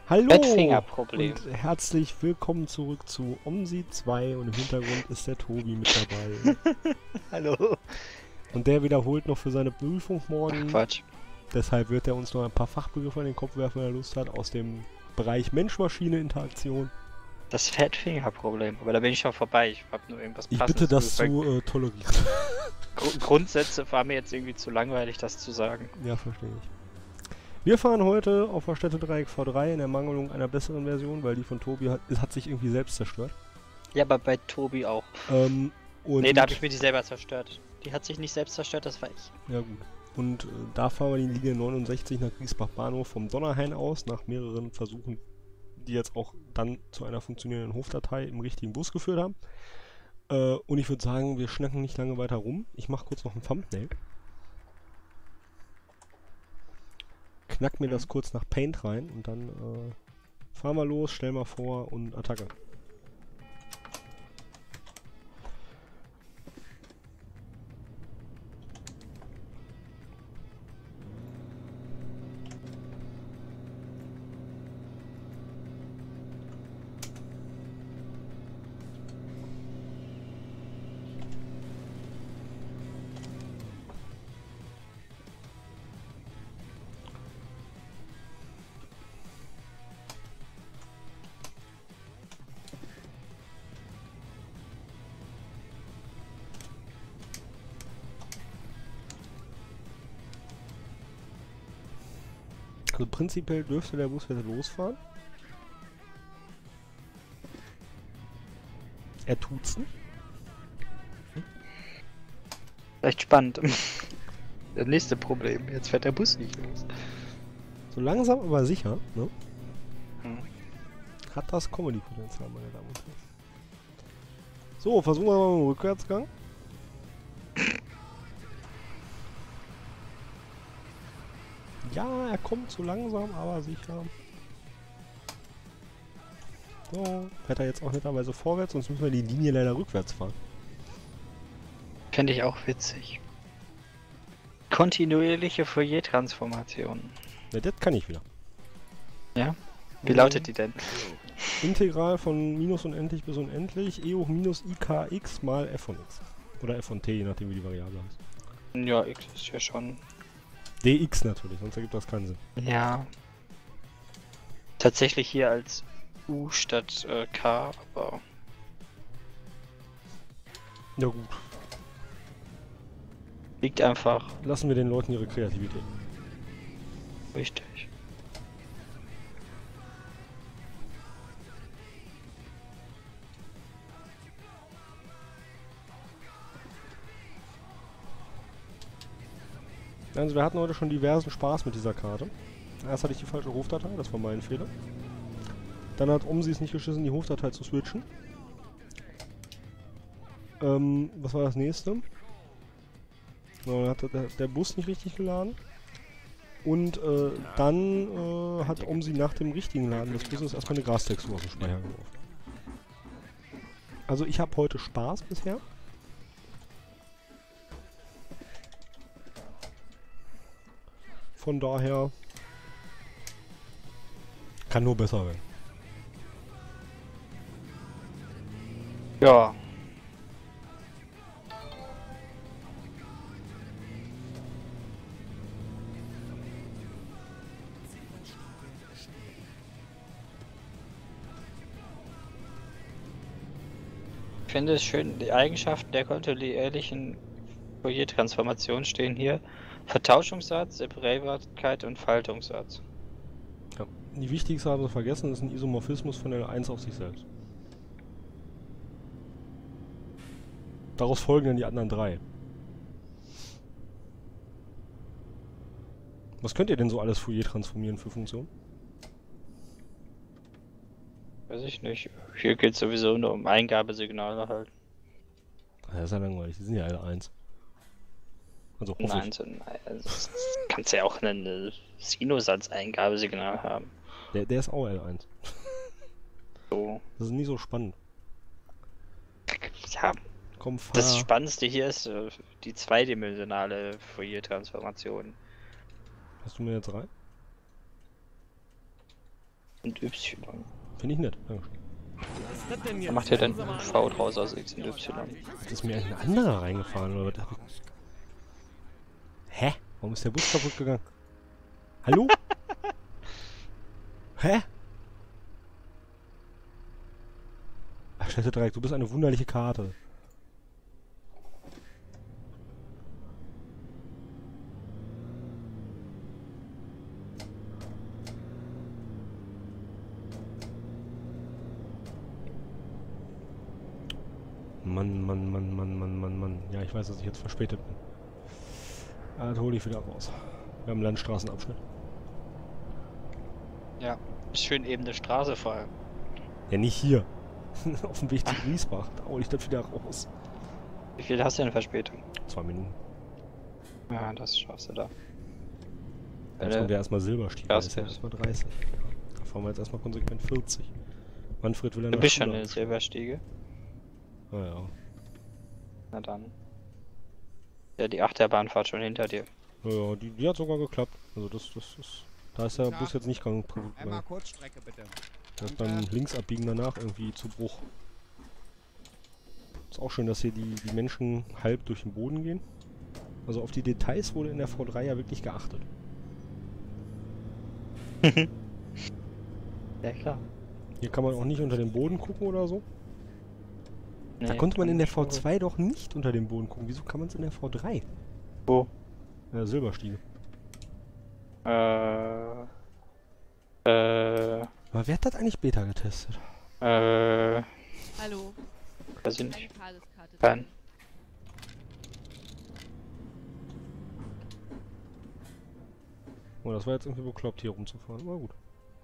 Hallo Fettfingerproblem. und herzlich willkommen zurück zu OMSI 2 und im Hintergrund ist der Tobi mit dabei. Hallo. Und der wiederholt noch für seine Prüfung Ach morgen. Quatsch. Deshalb wird er uns noch ein paar Fachbegriffe in den Kopf werfen, wenn er Lust hat, aus dem Bereich Mensch-Maschine-Interaktion. Das Fettfingerproblem. Aber da bin ich schon vorbei. Ich hab nur irgendwas Ich Passendes bitte das gesagt. zu tolerieren. Grundsätze war mir jetzt irgendwie zu langweilig, das zu sagen. Ja, verstehe ich. Wir fahren heute auf der Städtedreieck V3 in Ermangelung einer besseren Version, weil die von Tobi hat sich irgendwie selbst zerstört. Ja, aber bei Tobi auch. Und Nee, da habe ich mir die selber zerstört. Die hat sich nicht selbst zerstört, das war ich. Ja gut. Und da fahren wir die Linie 69 nach Griesbach Bahnhof vom Donnerhain aus, nach mehreren Versuchen, die jetzt auch dann zu einer funktionierenden Hofdatei im richtigen Bus geführt haben. Und ich würde sagen, wir schnacken nicht lange weiter rum. Ich mache kurz noch ein Thumbnail. Knack mir das kurz nach Paint rein und dann fahren wir los, stell mal vor und Attacke. Also prinzipiell dürfte der Bus jetzt losfahren. Er tut's nicht. Echt spannend. Das nächste Problem. Jetzt fährt der Bus nicht los. So langsam aber sicher, ne? Hm. Hat das Comedy-Potenzial, meine Damen und Herren. So, versuchen wir mal mit dem Rückwärtsgang. Ja, er kommt so langsam, aber sicher. So, fährt er jetzt auch netterweise vorwärts, sonst müssen wir die Linie leider rückwärts fahren. Fände ich auch witzig. Kontinuierliche Fourier-Transformation. Ja, das kann ich wieder. Ja? Wie lautet die denn? Integral von minus unendlich bis unendlich, e hoch minus ikx mal f von x. Oder f von t, je nachdem wie die Variable heißt. Ja, X ist ja schon. dx natürlich, sonst ergibt das keinen Sinn. Ja. Tatsächlich hier als U statt K, aber. Ja gut, Liegt einfach lassen wir den Leuten ihre Kreativität. richtig. Also wir hatten heute schon diversen Spaß mit dieser Karte. Erst hatte ich die falsche Hofdatei, das war mein Fehler. Dann hat OMSI es nicht geschissen, die Hofdatei zu switchen. Was war das nächste? Dann hat der Bus nicht richtig geladen. Und dann hat OMSI nach dem richtigen Laden des Busses erstmal eine Grastextur aus dem Speicher geworfen. Also ich habe heute Spaß bisher. Von daher kann nur besser werden. Ja. Ich finde es schön, die Eigenschaften der kontinuierlichen Fourier-Transformation stehen hier. Vertauschungssatz, Separierbarkeit und Faltungssatz. Ja. Die wichtigste haben sie vergessen, ist ein Isomorphismus von L1 auf sich selbst. Daraus folgen dann die anderen drei. Was könnt ihr denn so alles Fourier transformieren für Funktionen? Weiß ich nicht. Hier geht es sowieso nur um Eingabesignale halt. Das ist ja langweilig, die sind ja L1. Also hoffe Nein, ich. so, also, das kannst ja auch einen Sinus-Eingabesignal haben. Der ist auch L1. So. Das ist nie so spannend. Ja, Komm, fahr. das Spannendste hier ist die zweidimensionale Fourier-Transformation. Hast du mir jetzt rein? und Y. Finde ich nett. Dankeschön. Da macht ihr dann V draus aus X und Y. Ist mir ein anderer reingefahren oder was? Hä? Warum ist der Bus kaputt gegangen? Hallo? Hä? Ach, Städtedreieck, du bist eine wunderliche Karte. Mann. Ja, ich weiß, dass ich jetzt verspätet bin. Das hole ich wieder raus. Wir haben einen Landstraßenabschnitt. Ja, schön ebene Straße vor allem. Ja, nicht hier. Auf dem Weg zu Griesbach. Da hole ich das wieder raus. Wie viel hast du denn Verspätung? 2 Minuten. Ja, das schaffst du da. Jetzt kommt ja erstmal Silberstiefel. Das ist ja Gas- erstmal 30. Ja, da fahren wir jetzt erstmal konsequent 40. Manfred will ja Du nach bist schon Schule in der Silberstiege. absteigen. Na dann. Ja, die Achterbahnfahrt schon hinter dir. Ja, die hat sogar geklappt. Also das ist... Da ist der Bus jetzt nicht kaputt Einmal gegangen. Kurzstrecke bitte. Der ist beim Linksabbiegen danach irgendwie zu Bruch. Ist auch schön, dass hier die Menschen halb durch den Boden gehen. Also auf die Details wurde in der V3 ja wirklich geachtet. Ja, klar. Hier kann man auch nicht unter den Boden gucken oder so. Da Nee, konnte man in der schon. V2 doch nicht unter den Boden gucken. Wieso kann man es in der V3? Wo? Silberstiege. Äh, Aber wer hat das eigentlich Beta getestet? Weiß Hallo, ich eine nicht. Tageskarte. Kein. Oh, das war jetzt irgendwie bekloppt, hier rumzufahren. Aber gut.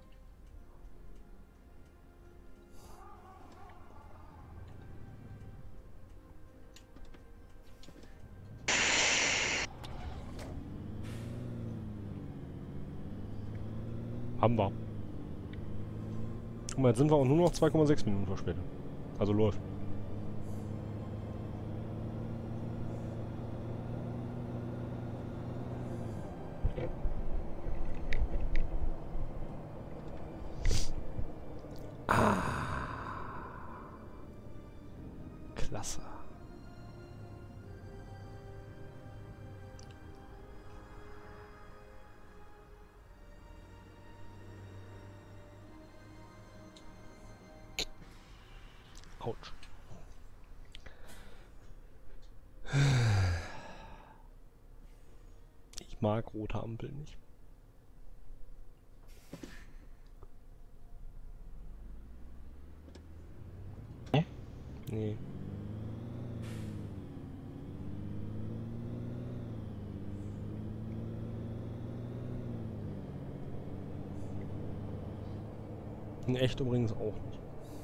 Haben wir. Guck mal, jetzt sind wir auch nur noch 2,6 Minuten verspätet. Also läuft. Klasse. Autsch. Ich mag rote Ampeln nicht. Nee? Nee. In echt übrigens auch nicht.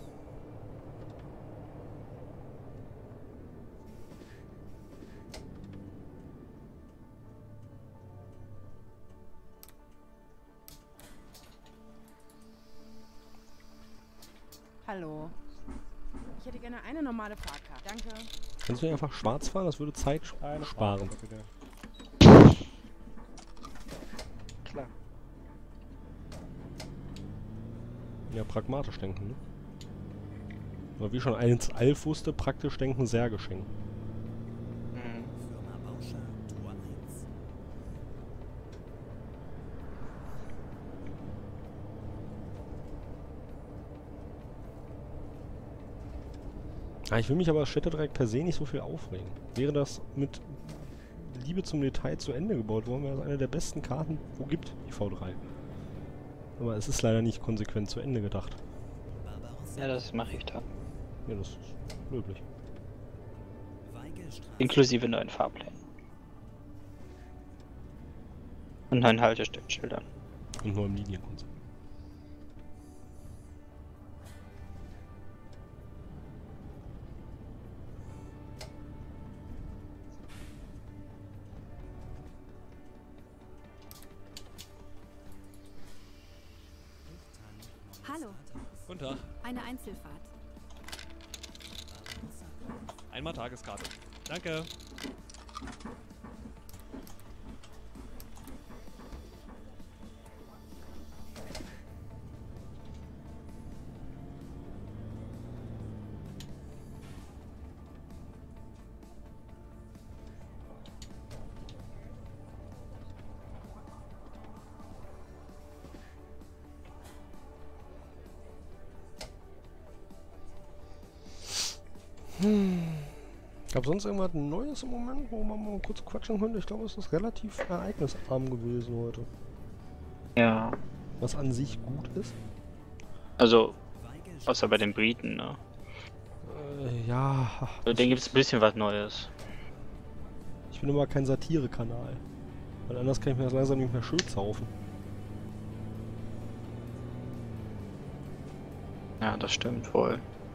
Hallo. Ich hätte gerne eine normale Fahrkarte. Danke. Kannst du nicht einfach schwarz fahren? Das würde Zeit sparen. Klar. Ja, pragmatisch denken, ne? Aber wie schon Alf wusste, praktisch denken, sehr geschenkt. Mhm. Firma Bauscher, Tor 1. Ich will mich aber als Städtedreieck per se nicht so viel aufregen. Wäre das mit Liebe zum Detail zu Ende gebaut worden, wäre das eine der besten Karten, wo gibt, die V3. Aber es ist leider nicht konsequent zu Ende gedacht. Ja, das mache ich dann. Ja, das ist löblich. Weigelstraße. Inklusive neuen Fahrplänen. Und neuen Haltestückschildern. Und neuem Linienkonzept. Hallo, Guten Tag. eine Einzelfahrt. Einmal Tageskarte. Danke. Gab sonst irgendwas Neues im Moment, wo man mal kurz quatschen könnte? Ich glaube, es ist relativ ereignisarm gewesen heute. Ja. Was an sich gut ist. Also, außer bei den Briten, ne? Ja. Bei denen gibt es ein bisschen was Neues. Ich bin immer kein Satire-Kanal. Weil anders kann ich mir das langsam nicht mehr schön saufen. Ja, das stimmt wohl.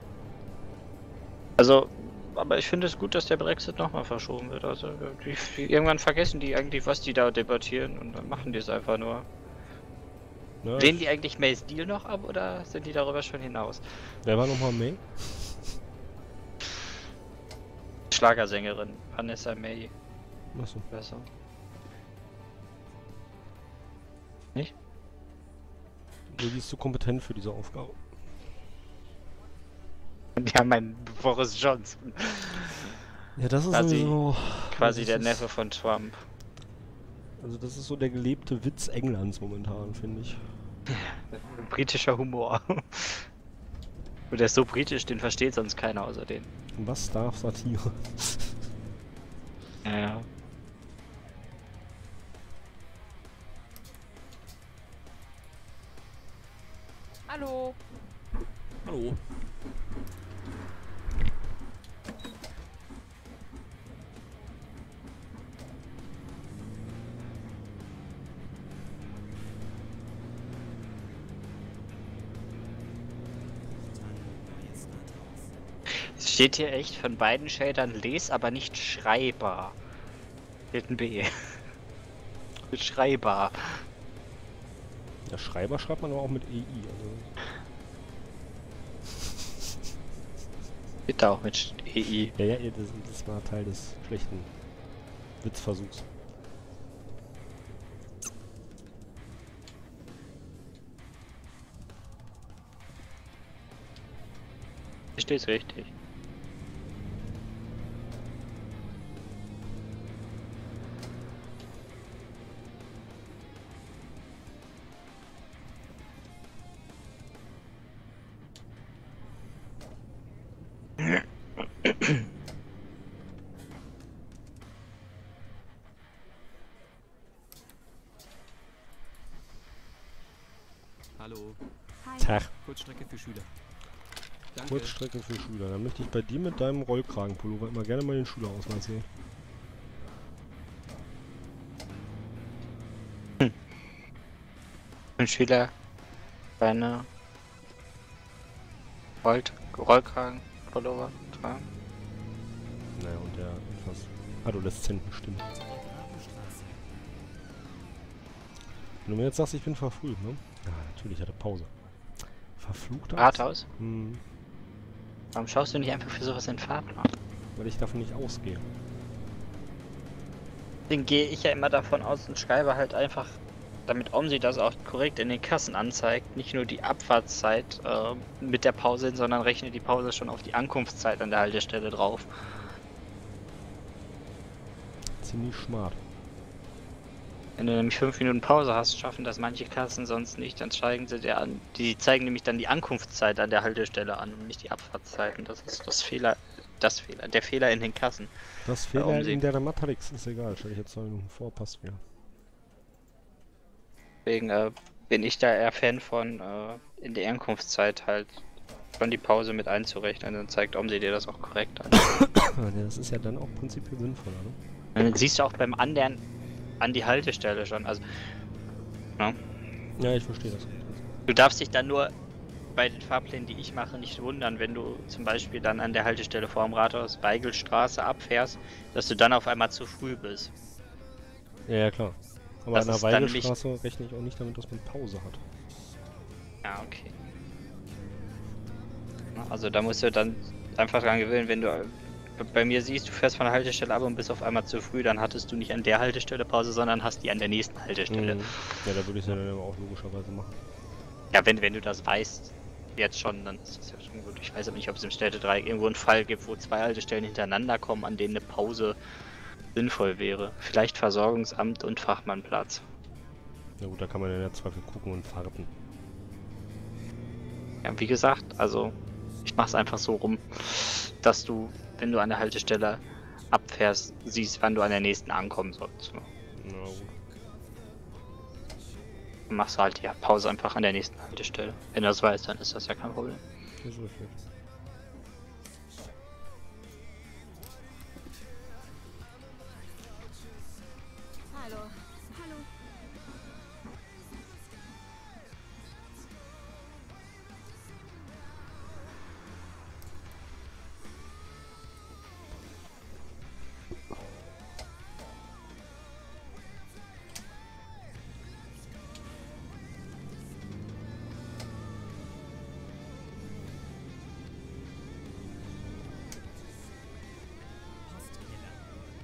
Also, aber ich finde es gut, dass der Brexit nochmal verschoben wird. Also, irgendwann vergessen die eigentlich, was die da debattieren und dann machen die es einfach nur. Ja, Lehnen die eigentlich Mays Deal noch ab oder sind die darüber schon hinaus? wer war nochmal May? Schlagersängerin Vanessa May. Achso. Besser. Nicht? Die ist zu kompetent für diese Aufgabe. Die haben einen Boris Johnson. Ja, das ist Quasi- sowieso... Quasi das der ist- Neffe von Trump. Also das ist so der gelebte Witz Englands momentan, finde ich. Britischer Humor. Und der ist so britisch, den versteht sonst keiner außer den. Was darf Satire? Ja, ja. Hallo. Hallo. Es steht hier echt von beiden Shadern les, aber nicht schreibar. Mit ein B. Mit schreibar. Der Schreiber schreibt man aber auch mit EI. Also Bitte auch mit EI. ja, das war Teil des schlechten Witzversuchs. Hier steht's richtig. Hallo. Hi. Tag. Kurzstrecke für Schüler. Danke. Kurzstrecke für Schüler. Dann möchte ich bei dir mit deinem Rollkragenpullover immer gerne mal den Schülerausweis sehen. Ein Schüler seine Rollkragen-Pullover tragen. Naja, und der etwas adoleszenten Stimme. Wenn du mir jetzt sagst, ich bin verfrüht, ne? Ja, natürlich, hatte Pause. Verfluchter. Rathaus? Hm, Warum schaust du nicht einfach für sowas in Fahrplan? weil ich davon nicht ausgehe. Deswegen gehe ich ja immer davon aus und schreibe halt einfach, damit OMSI das auch korrekt in den Kassen anzeigt, nicht nur die Abfahrtszeit mit der Pause hin, sondern rechne die Pause schon auf die Ankunftszeit an der Haltestelle drauf. Ziemlich smart. Wenn du nämlich 5 Minuten Pause hast, schaffen das manche Kassen sonst nicht, dann zeigen sie dir an. Die zeigen nämlich dann die Ankunftszeit an der Haltestelle an und nicht die Abfahrtzeiten. Das ist der Fehler in den Kassen. Das Fehler Warum sie- in der Matrix ist egal. Stell ich jetzt 2 Minuten vor, passt wieder. Deswegen bin ich da eher Fan von in der Ankunftszeit halt schon die Pause mit einzurechnen, dann zeigt OMSI dir das auch korrekt an. Ja, das ist ja dann auch prinzipiell sinnvoller, ne? Dann siehst du auch beim Annähern an die Haltestelle schon. Also, ne? Ja, ich verstehe das. Du darfst dich dann nur bei den Fahrplänen, die ich mache, nicht wundern, wenn du zum Beispiel dann an der Haltestelle vor dem Rathaus Weigelstraße abfährst, dass du dann auf einmal zu früh bist. Ja, ja, klar. Aber Das an der ist dann nicht- Weigelstraße rechne ich auch nicht damit, dass man Pause hat. Ja, okay. Also da musst du dann einfach dran gewöhnen, wenn du bei mir siehst, du fährst von der Haltestelle ab und bist auf einmal zu früh, dann hattest du nicht an der Haltestelle Pause, sondern hast die an der nächsten Haltestelle. Mhm. Ja, da würde ich es ja dann aber auch logischerweise machen. Ja, wenn du das weißt, jetzt schon, dann ist das ja schon gut. Ich weiß aber nicht, ob es im Städtedreieck irgendwo einen Fall gibt, wo 2 Haltestellen hintereinander kommen, an denen eine Pause sinnvoll wäre. Vielleicht Versorgungsamt und Fachmannplatz. Na gut, da kann man in der Zweifel gucken und warten. Ja, wie gesagt, also ich mach's einfach so rum, dass du, wenn du an der Haltestelle abfährst, siehst, wann du an der nächsten ankommen sollst. Na gut. Dann machst du halt die Pause einfach an der nächsten Haltestelle. Wenn du das weißt, dann ist das ja kein Problem. Das ist richtig. Hallo. Hallo. Postkeller.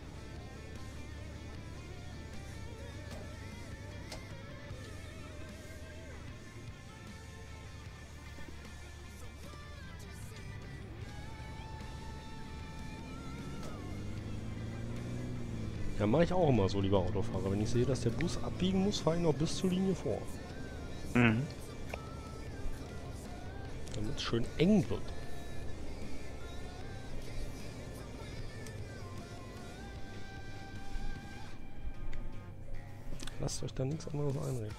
Ja, mache ich auch immer so, lieber Autofahrer. Wenn ich sehe, dass der Bus abbiegen muss, fahre ich noch bis zur Linie vor. Mhm. Damit es schön eng wird. Lasst euch da nichts anderes einreden.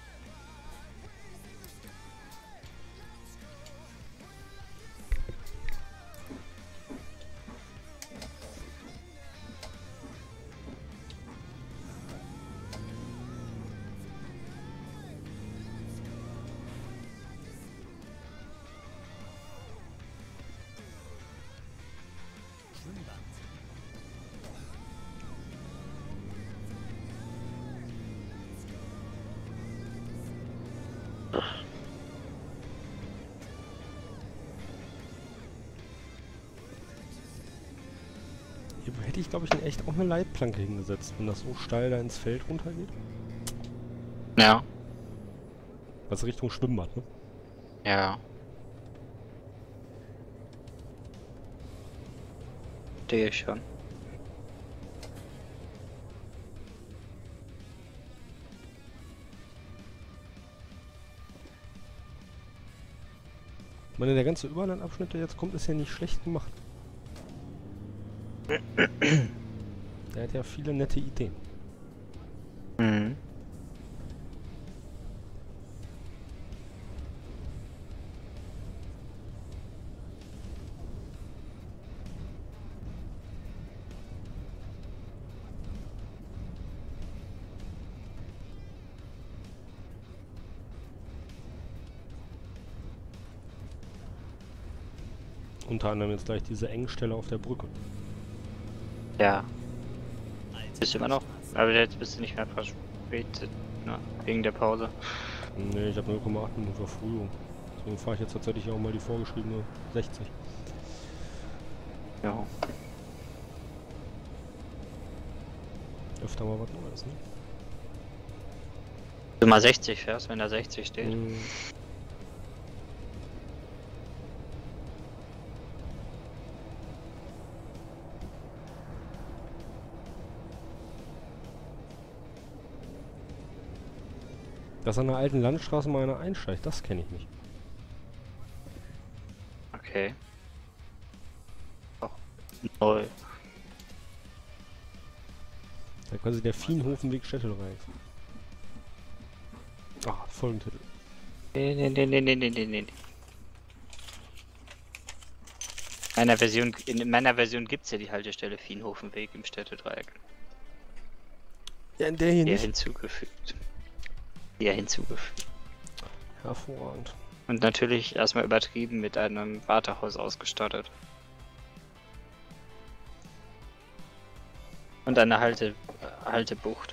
Schwimmbad. Hier hätte ich, glaube ich, in echt auch eine Leitplanke hingesetzt, wenn das so steil da ins Feld runtergeht. Ja. Also Richtung Schwimmbad, ne? Ja. Verstehe ich schon. Ich meine, der ganze Überlandabschnitt, der jetzt kommt, ist ja nicht schlecht gemacht. Der hat ja viele nette Ideen. Mhm. Unter anderem jetzt gleich diese Engstelle auf der Brücke. Ja. Bist du immer noch? Aber jetzt bist du nicht mehr verspätet, ne? Wegen der Pause. Ne, ich habe 0,8 Minuten Verfrühung. Deswegen fahre ich jetzt tatsächlich auch mal die vorgeschriebene 60. Ja. Öfter mal was Neues, ne? Du mal 60 fährst, wenn da 60 steht. Dass an der alten Landstraße mal einer einsteigt, das kenne ich nicht. Okay. Auch neu. Da quasi der Viehhofenweg Städtereich. Ah, Folgentitel. Nee. In meiner Version gibt's ja die Haltestelle Viehhofenweg im Städtedreieck. Ja, in der hier Hier nicht. hinzugefügt. Hier hinzugefügt. Hervorragend. Und natürlich erstmal übertrieben mit einem Wartehaus ausgestattet. Und eine Haltebucht.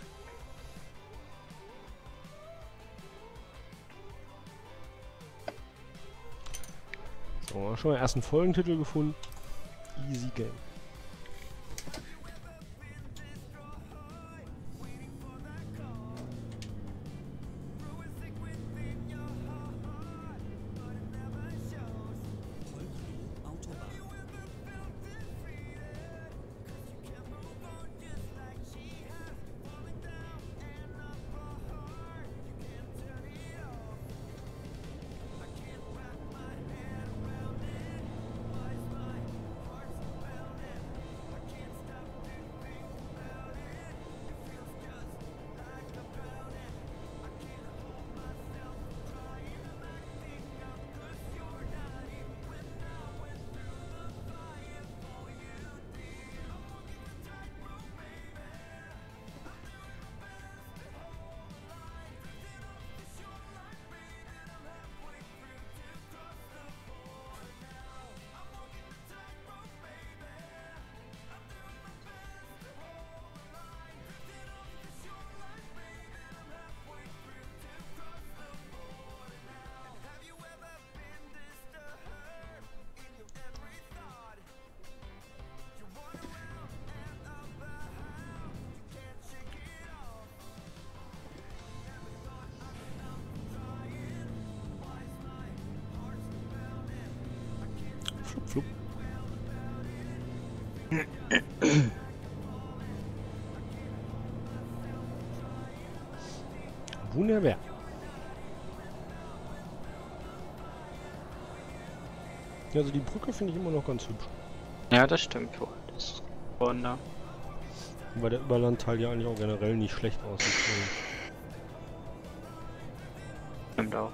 So, schon mal ersten Folgentitel gefunden. Easy Game. Vollklo Autobahn. Flup, flup. Wunderbar. Ja, also die Brücke finde ich immer noch ganz hübsch. Ja, das stimmt wohl. Das ist Wunder. Weil der Überlandteil ja eigentlich auch generell nicht schlecht aussieht. Stimmt auch.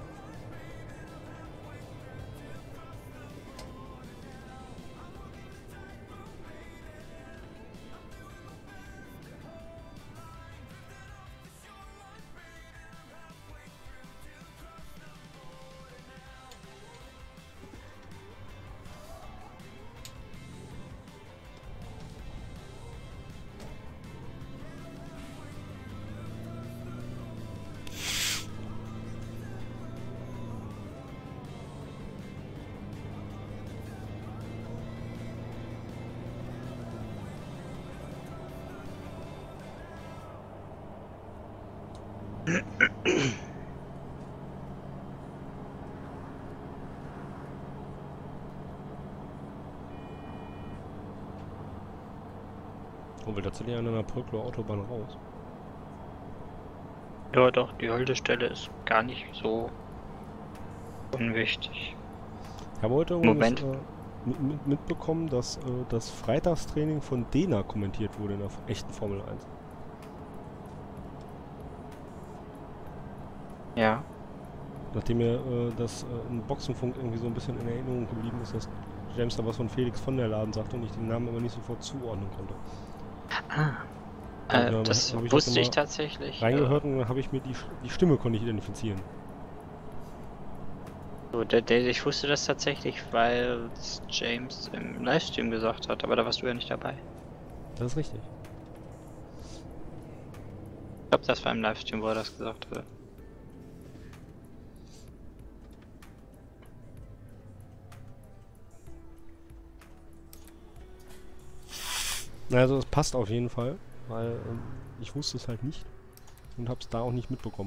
Oh, will tatsächlich an einer Brückler Autobahn raus. Ja, doch, die Haltestelle ist gar nicht so unwichtig. Ich habe heute Moment. übrigens, mitbekommen, dass das Freitagstraining von Dena kommentiert wurde in der echten Formel 1. Ja. Nachdem mir das im Boxenfunk irgendwie so ein bisschen in Erinnerung geblieben ist, dass James da was von Felix von der Laden sagte und ich den Namen aber nicht sofort zuordnen konnte. Ja, Das hab ich wusste heute ich mal tatsächlich. Reingehört und dann habe ich mir die Stimme konnte ich identifizieren. So, ich wusste das tatsächlich, weil es James im Livestream gesagt hat, aber da warst du ja nicht dabei. Das ist richtig. Ich glaube, das war im Livestream, wo er das gesagt hat. Also es passt auf jeden Fall, weil ich wusste es halt nicht und habe es da auch nicht mitbekommen.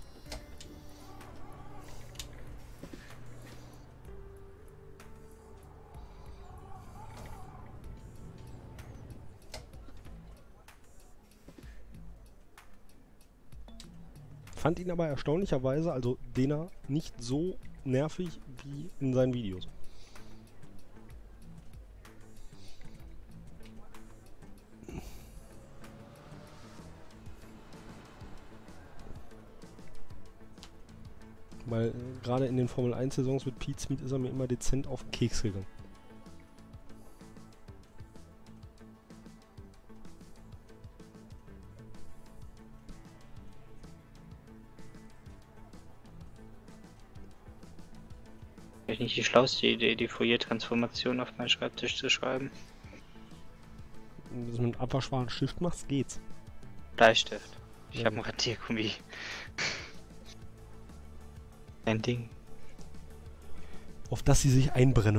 Fand ihn aber erstaunlicherweise, also Dena, nicht so nervig wie in seinen Videos. Weil gerade in den Formel 1 Saisons mit Pete Smith ist er mir immer dezent auf den Keks gegangen. Vielleicht nicht die schlauste Idee, die Fourier-Transformation auf meinen Schreibtisch zu schreiben. Wenn du das mit einem abwaschbaren Stift machst, geht's. Bleistift. Ich Ja. habe einen Radiergummi. Ein Ding. Auf das sie sich einbrenne.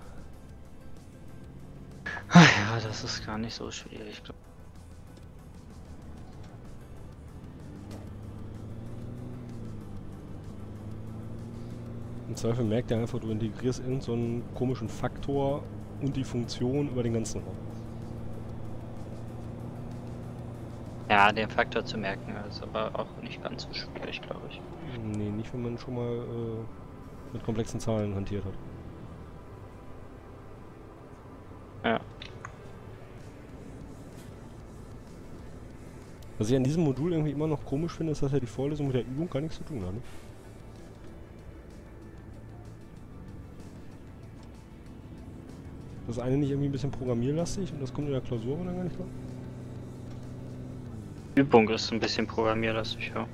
Ja, das ist gar nicht so schwierig. Im Zweifel merkt er einfach, du integrierst irgendeinen so einen komischen Faktor und die Funktion über den ganzen Raum. Ja, den Faktor zu merken ist aber auch nicht ganz so schwierig, glaube ich. Nee, nicht wenn man schon mal mit komplexen Zahlen hantiert hat. Ja. Was ich an diesem Modul irgendwie immer noch komisch finde, ist, dass ja die Vorlesung mit der Übung gar nichts zu tun hat. Ne? Das eine nicht irgendwie ein bisschen programmierlastig und das kommt in der Klausur dann gar nicht dran? Übung ist ein bisschen programmierlastig, ja.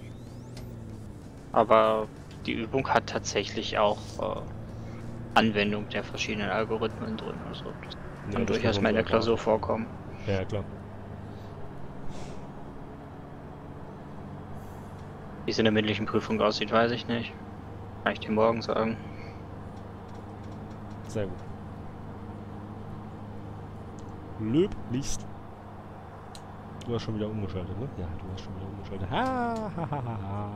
Aber die Übung hat tatsächlich auch Anwendung der verschiedenen Algorithmen drin. Also das kann das durchaus kann mal in der man Klausur vorkommen. Ja, klar. Wie es in der mündlichen Prüfung aussieht, weiß ich nicht. Kann ich dir morgen sagen. Sehr gut. Löblichst. Du hast schon wieder umgeschaltet, ne? Ja, du hast schon wieder umgeschaltet. Ha, ha, ha, ha, ha.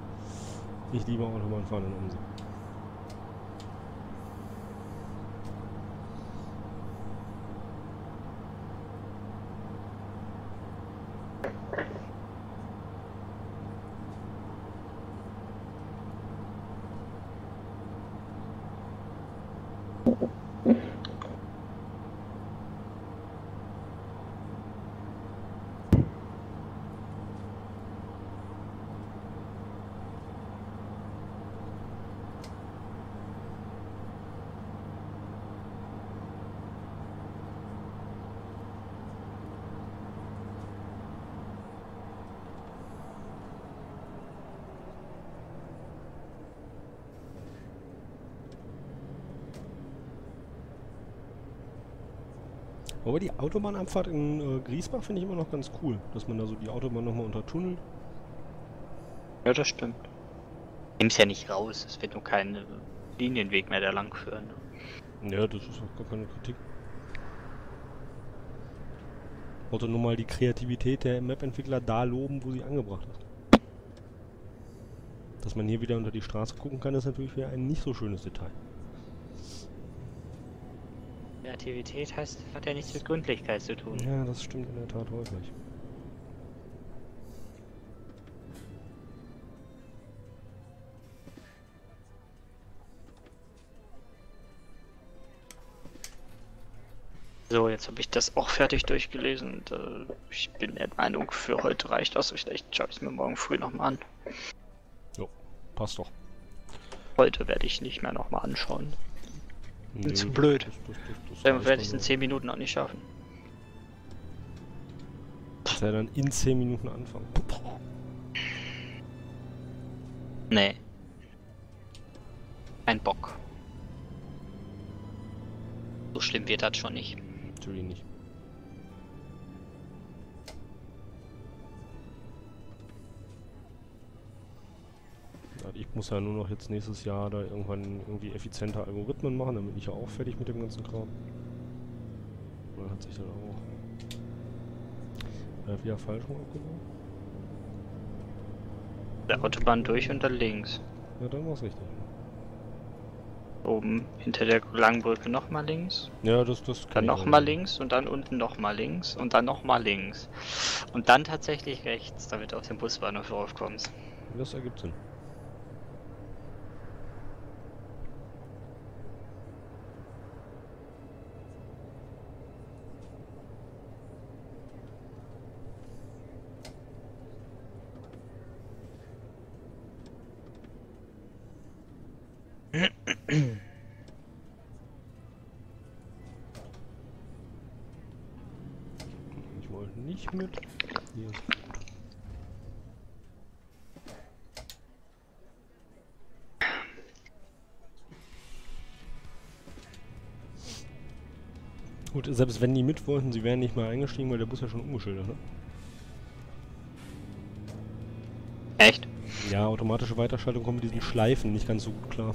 Ich liebe Autobahnfahren in Umsee. Aber die Autobahnabfahrt in Griesbach finde ich immer noch ganz cool, dass man da so die Autobahn nochmal untertunnelt. Ja, das stimmt. Nimm's ja nicht raus, es wird nur kein Linienweg mehr da lang führen. Ja, das ist auch gar keine Kritik. Wollte nur mal die Kreativität der Map-Entwickler da loben, wo sie angebracht ist. Dass man hier wieder unter die Straße gucken kann, ist natürlich wieder ein nicht so schönes Detail. Kreativität hat ja nichts mit Gründlichkeit zu tun. Ja, das stimmt in der Tat häufig. So, jetzt habe ich das auch fertig durchgelesen und ich bin der Meinung, für heute reicht das. Vielleicht schaue ich es mir morgen früh nochmal an. Jo, passt doch. Heute werde ich nicht mehr nochmal anschauen. Nee, zu blöd. Dann reicht werde ich es dann in 10 Minuten auch nicht schaffen. Kannst ja dann in 10 Minuten anfangen. Nee. Ein Bock. So schlimm wird das schon nicht. Natürlich nicht. Ja, ich muss ja nur noch jetzt nächstes Jahr da irgendwann irgendwie effizienter Algorithmen machen, dann bin ich ja auch fertig mit dem ganzen Kram. Und dann hat sich dann auch wieder falsch rum abgebaut. Der Autobahn durch und dann links. Ja, dann war's richtig. Oben hinter der langen Brücke nochmal links. Ja, das Dann kann ich nochmal auch. links und dann unten nochmal links und dann nochmal links. Und dann tatsächlich rechts, damit du auf den Busbahnhof raufkommst. Das ergibt Sinn. Ich wollte nicht mit. Hier ist gut. Gut, selbst wenn die mit wollten, sie wären nicht mal eingestiegen, weil der Bus ja schon umgeschildert, ne? Echt? Ja, automatische Weiterschaltung kommt mit diesen Schleifen nicht ganz so gut klar.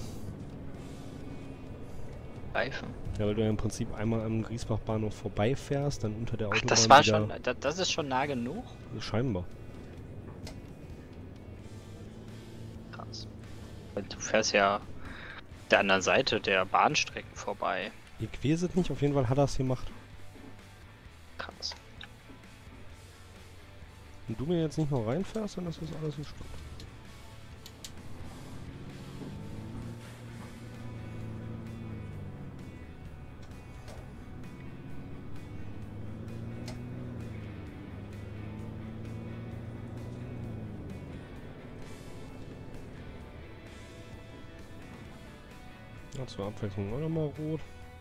Reifen. Ja, weil du ja im Prinzip einmal am Griesbach-Bahnhof vorbeifährst, dann unter der Ach, Autobahn das war wieder... schon, das ist schon nah genug? Scheinbar. Krass. Weil du fährst ja der anderen Seite der Bahnstrecken vorbei. Ich weiß es nicht, auf jeden Fall hat er es gemacht. Krass. Wenn du mir jetzt nicht noch reinfährst, dann ist das alles nicht stimmt. Ja, zur Abwechslung auch nochmal rot.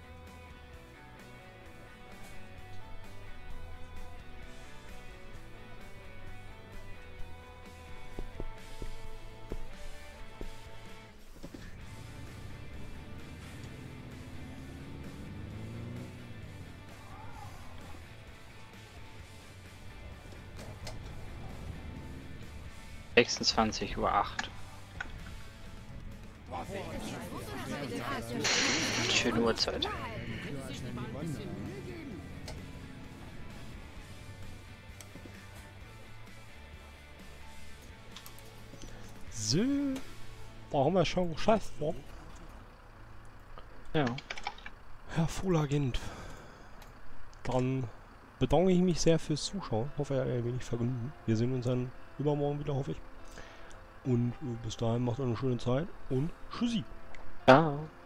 (26:08 Uhr). Schöne Uhrzeit. So, da haben wir schon geschafft, ne? Ja. Hervorragend. Dann bedanke ich mich sehr fürs Zuschauen. Hoffe, ihr habt ein wenig Vergnügen. Wir sehen uns dann übermorgen wieder, hoffe ich. Und bis dahin macht eine schöne Zeit und tschüssi. Ja.